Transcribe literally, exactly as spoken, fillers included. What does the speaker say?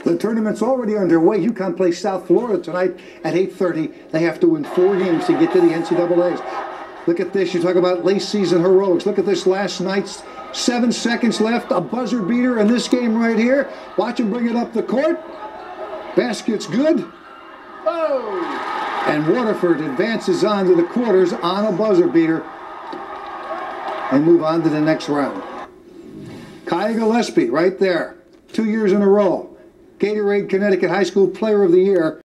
The tournament's already underway. UConn plays South Florida tonight at eight thirty. They have to win four games to get to the N C double A's. Look at this. You talk about late season heroics. Look at this last night's seven seconds left. A buzzer beater in this game right here. Watch him bring it up the court. Basket's good. Oh! And Waterford advances on to the quarters on a buzzer beater and move on to the next round. Kaya Gillespie right there. Two years in a row. Gatorade Connecticut High School Player of the Year.